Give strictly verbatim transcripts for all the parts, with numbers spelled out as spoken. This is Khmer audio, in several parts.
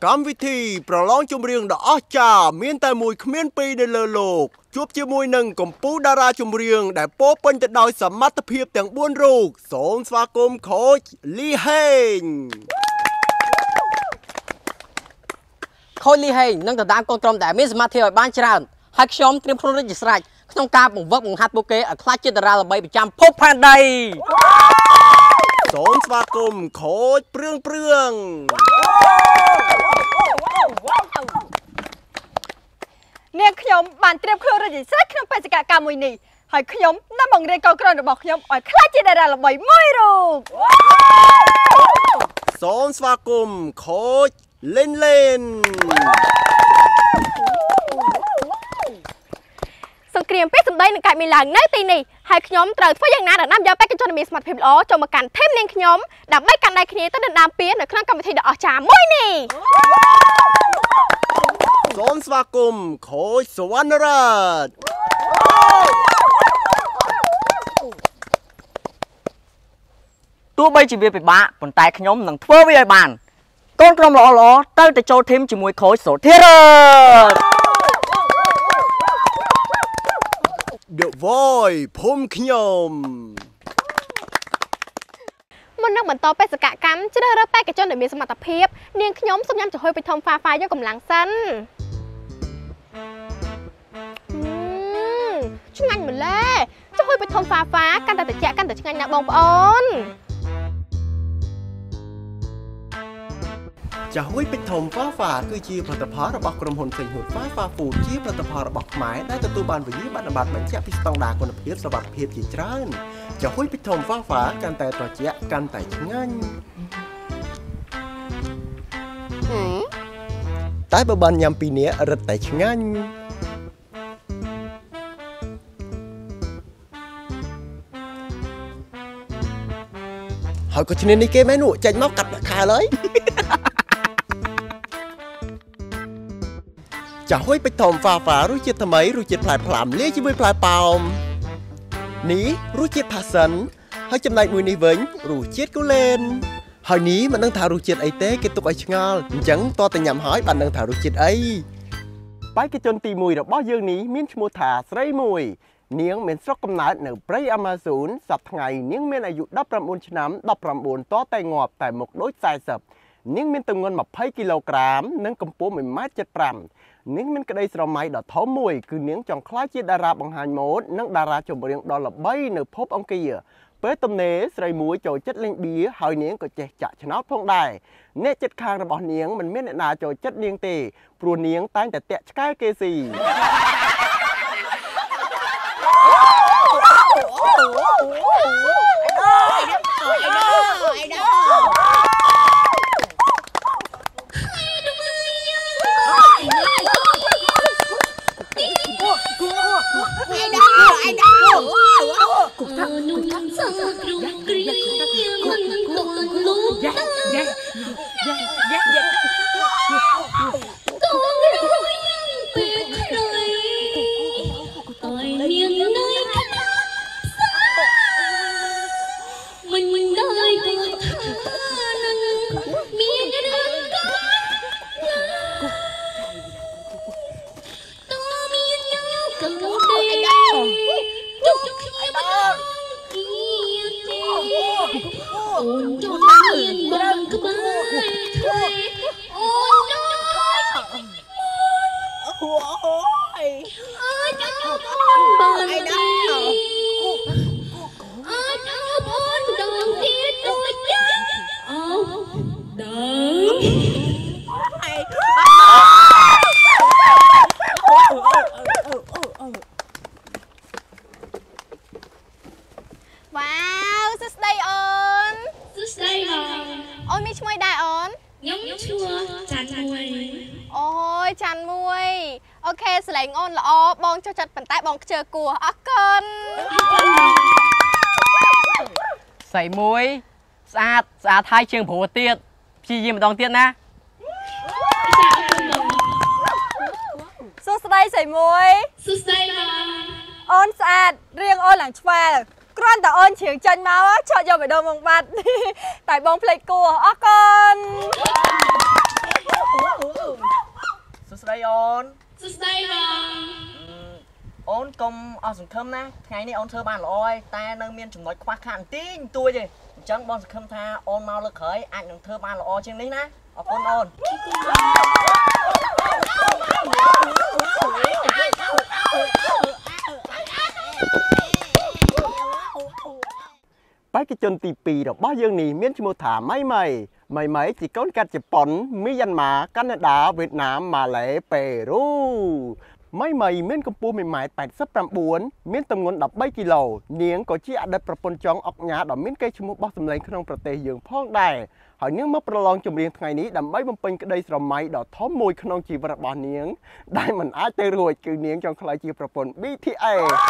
កម្មវិធីប្រឡងចម្រៀងដ៏អស្ចារ្យមានតែមួយគ្មានពីរនៅលើលោកជួបជាមួយនឹងកម្ពុជាតារាចម្រៀងដែលពោពេញទៅដោយសមត្ថភាពទាំងបួនរូបសូមស្វាគមន៍ខូចលីហេងខូចលីហេងនឹងទៅតាមកូនក្រុមដែលមានសមាធិឲ្យបានច្រើនហើយខ្ញុំត្រៀមខ្លួនរួចជាស្រេចក្នុងការបង្វឹកបង្ហាត់ពួកគេឲ្យខ្លាចជាតារាល្បីប្រចាំភពផែនដីសូមស្វាគមន៍ខូចព្រឿងព្រឿងនាងខ្ញុំបានត្រៀមខ្លួនរួចជាស្រេចក្នុងបេសកកម្មមួយនេះហើយខ្ញុំនឹងបង្រៀនកូនក្រុមរបស់ខ្ញុំឲ្យខ្លាចជាតារាល្បីមួយរូបសូមស្វាគមន៍ខូចលេនលេនសង្គ្រាមពេលសម្ដីនឹងកើតមានឡើងនៅទីនេះហើយខ្ញុំត្រូវធ្វើយ៉ាងណាដើម្បីនាំយកបេក្ខជនមានសមត្ថភាពល្អចូលមកកាន់ធីមនាងខ្ញុំដើម្បីកាន់ដៃគ្នាទៅដណ្ដើមពាននៅក្នុងកម្មវិធីដ៏អស្ចារ្យមួយនេះសូមស្វាគមន៍ខូចសវណ្ណរតន៍ទោះបីជាវាពិបាកប៉ុន្តែខ្ញុំនឹងធ្វើវាឲ្យបានកូនក្រុមល្អល្អទៅទៅចូលធីមជាមួយខូចសូធីរ៉ា The Voice ភូមិខ្ញុំមុននឹងបន្តបេសកកម្មជ្រើសរើសបេក្ខជនដែលមានសមត្ថភាពនាងខ្ញុំសូមញ៉ាំចំហុយបៃតងហ្វាហ្វាយកកម្លាំងសិនឆ្ងាញ់ម្ល៉េះចំហុយបៃតងហ្វាហ្វាកាន់តែត្រជាក់កាន់តែឆ្ងាញ់ណាស់បងប្អូនចាហួយពេជ្រធំហ្វាហ្វាគឺជាផលិតផលរបស់ក្រុមហ៊ុនសេងហ៊ុនហ្វាហ្វាហ្វូដជាផលិតផលរបស់ខ្មែរដែលទទួលបានវិញ្ញាបនបត្របញ្ជាក់ពីស្តង់ដារគុណភាពសុវត្ថិភាពជាច្រើនចាហួយពេជ្រធំហ្វាហ្វាកាន់តែត្រជាក់កាន់តែឆ្ងាញ់តែបើបានញ៉ាំពីនេះរឹតតែឆ្ងាញ់ហើយក៏ឈ្នានេះគេមែននោះចាញ់មកកាត់ខែហើយចាហួយពេជ្រធំហ្វាហ្វារសជាតិថ្មីរសជាតិផ្លែផ្លាមលាយជាមួយផ្លែប៉ោមនេះរសជាតិផាសិនហើយចំណែកមួយនេះវិញរសជាតិគូលែនហើយនេះមិនដឹងថារសជាតិអីទេគេទុកឲ្យឆ្ងល់អញ្ចឹងតតែញ៉ាំហើយបានដឹងថារសជាតិអីបេក្ខជនទីមួយរបស់យើងនេះមានឈ្មោះថាស្រីមួយនាងមានស្រុកកំណើតនៅព្រៃអាម៉ាស៊ូនសប្តាហ៍ថ្ងៃនាងមានអាយុដប់ប្រាំបួនឆ្នាំដប់ប្រាំបួនតតែងាប់តែមុខដូចខ្សែសឹបនាងមានទម្ងន់ម្ភៃគីឡូក្រាមនិងកម្ពស់មួយម៉ែត្រជិតប្រាំនាងមានក្តីស្រមៃដ៏ធំមួយគឺនាងចង់ក្លាយជាតារាបង្ហាញម៉ូដនិងតារាចម្រៀងដ៏ល្បីនៅភពអង្គារពេលទំនេរស្រីមួយចូលចិត្តលេងបៀហើយនាងក៏ចេះចាក់ឆ្នោតផងដែរអ្នកចិត្តខាងរបស់នាងមិនមានអ្នកណាចូលចិត្តនាងទេព្រោះនាងតែងតែតាក់ឆ្កែគេស៊ីស្រីមួយស្អាតស្អាតហើយជាងព្រោះទៀតព្យាយាមម្ដងទៀតណាសួស្តីស្រីមួយសួស្តីបងអូនស្អាតរៀងអូនឡើងឆ្វែលគ្រាន់តែអូនជ្រៀងចាញ់មកឆក់យកបេះដូងមកបាត់តែបងភ្លេចគួរអរគុណអូនកុំអស់សង្ឃឹមណាថ្ងៃនេះអូនធ្វើបានល្អហើយតែនៅមានចំណុចខ្វះខាតបន្តិចតួចទេអញ្ចឹងបងសង្ឃឹមថាអូនមកលើកក្រោយអាចនឹងធ្វើបានល្អជាងនេះណាអរគុណអូនបេក្ខជនទីពីររបស់យើងនេះមានឈ្មោះថាម៉ៃម៉ៃម៉ៃម៉ៃជាកូនកាត់ជប៉ុនមីយ៉ាន់ម៉ាកាណាដាវៀតណាមម៉ាឡេប៉េរូម៉ៃម៉ៃមានកម្ពស់ មួយម៉ែត្រ ប៉ែតសិបប្រាំបួន មានទម្ងន់ ដប់បីគីឡូនាងក៏ជាអតីតប្រពន្ធចុងអុកញ៉ាដ៏មានកេរ្តិ៍ឈ្មោះបោះសម្លេងក្នុងប្រទេសយើងផងដែរហើយនាងមកប្រឡងចម្រៀងថ្ងៃនេះដើម្បីបំពេញក្តីស្រមៃដ៏ធំមួយក្នុងជីវិតរបស់នាងដែលមិនអាចទៅរួចគឺនាងចង់ក្លាយជាប្រពន្ធ ប៊ី ធី เอ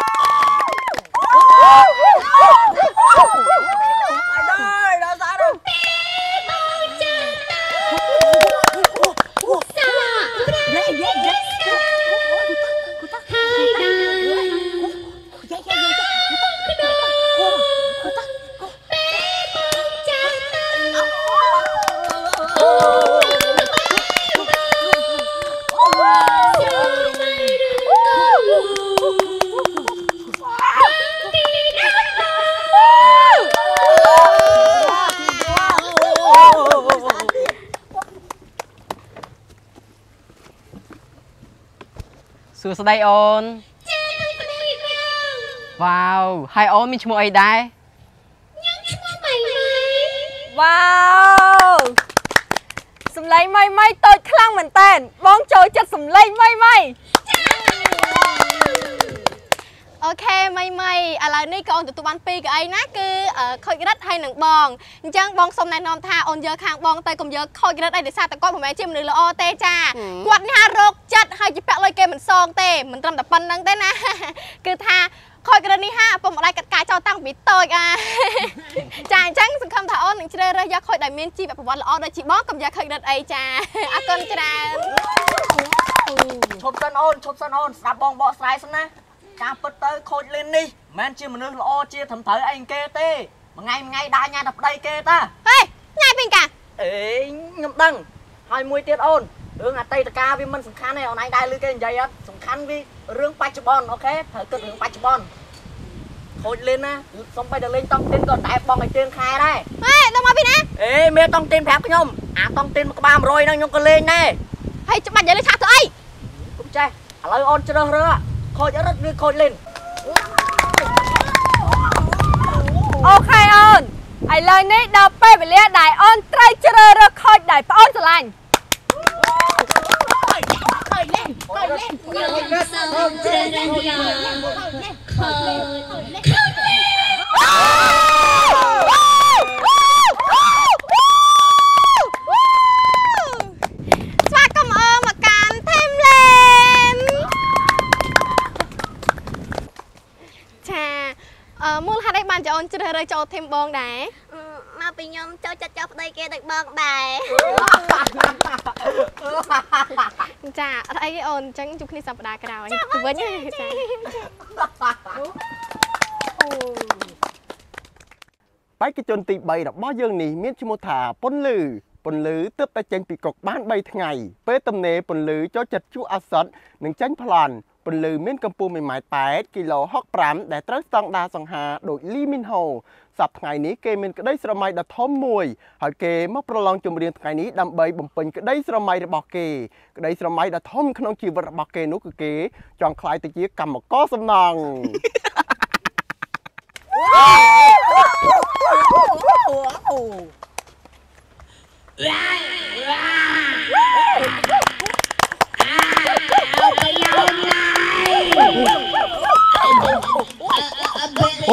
សួស្តីអូនវ៉ាវហើយអូនមានឈ្មោះអីដែរខ្ញុំឈ្មោះម៉ៃម៉ៃវ៉ាវសំឡេងម៉ៃម៉ៃតូចខ្លាំងមែនតើបងចូលចិត្តសំឡេងម៉ៃម៉ៃអូខេម៉ៃម៉ៃឥឡូវនេះក៏អូនទទួលបានពីរកៅអីណាគឺខូចរិតហើយនឹងបងអញ្ចឹងបងសូមណែនាំថាអូនយកខាងបងទៅកុំយកខូចរិតអីដោយសារតែគាត់មិនមែនជាមនុស្សល្អទេចាគាត់នេះហារោគចិត្តហើយជាពាក់លុយគេមិនសងទេមិនត្រឹមតែប៉ុណ្្នឹងទេណាគឺថាខូចរិតនេះហាពុកម្ដាយកាត់ការចោលតាំងពីតូចអាចាអញ្ចឹងសង្ឃឹមថាអូននឹងជ្រើសរើសយកខូចដែលមានជីវប្រវត្តិល្អដូចជាបងកុំយកខូចរិតអីចាអរគុណច្រើនឈប់សិនអូនឈប់សិនអូនស្ដាប់បងបកស្រាយសិនណាការពិតទៅខូចលេននេះមិនមែនជាមនុស្សល្អជាត្រឹមត្រូវអីគេទេមួយថ្ងៃមួយថ្ងៃដើរញ៉ាំតែប្តីគេតាហេញ៉ាំពីកាអេខ្ញុំដឹងហើយមួយទៀតអូនរឿងអតីតកាលវាមិនសំខាន់ទេអូនឯងដែរឮគេនិយាយអត់សំខាន់វារឿងបច្ចុប្បន្នអូខេត្រូវគិតរឿងបច្ចុប្បន្នខូចលេនណាសុំបីតែលេងតង់ទីនក៏តែបងឲ្យទៀនខែដែរហេដល់មកពីណាអេមានតង់ទីនប្រាប់ខ្ញុំអាតង់ទីនមួយក្បាលមួយរយហ្នឹងខ្ញុំក៏លេងដែរហើយច្បាស់និយាយលេងឆាទៅអីកុំចេះឥឡូវអូនជ្រើសរើសខូចរត់ឬខូចលេនអូខេអូនឥឡូវនេះដល់ពេលវេលាដែលអូនត្រូវជ្រើសរើសខូចដែលប្អូនស្រឡាញ់ខូចលេនខូចលេនខ្ញុំសូមជ្រើសរើសយកខូចលេនខូចលេនមូលហេតុអីបានចអូនជ្រើសរើសចូលធីមបងដែរមកពីខ្ញុំចូលចិត្តចោលប្តីគេដូចបងដែរចាអត់អីទេអូនអញ្ចឹងជួបគ្នាសប្តាហ៍ក្រោយទៅវិញចាបេក្ខជនទីបីរបស់យើងនេះមានឈ្មោះថាពុនលឺពុនលឺទើបតែចេញពីគុកបានបីថ្ងៃពេលទំនេរពុនលឺចូលចិត្តជួអាសិតនិងចាញ់ប្លន់ពន្លឺមានកម្ពស់ មួយម៉ែត្រ ប៉ែត គីឡូ ហុកប្រាំ ដែលត្រូវស្តង់ដារសង្ហាដូចលីមីនហូសប្តាហ៍ថ្ងៃនេះគេមានក្តីស្រមៃដ៏ធំមួយហើយគេមកប្រឡងចម្រៀងថ្ងៃនេះដើម្បីបំពេញក្តីស្រមៃរបស់គេក្តីស្រមៃដ៏ធំក្នុងជីវិតរបស់គេនោះគឺគេចង់ក្លាយទៅជាកម្មករសំណង់អូ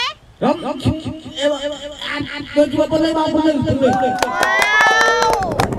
Wow.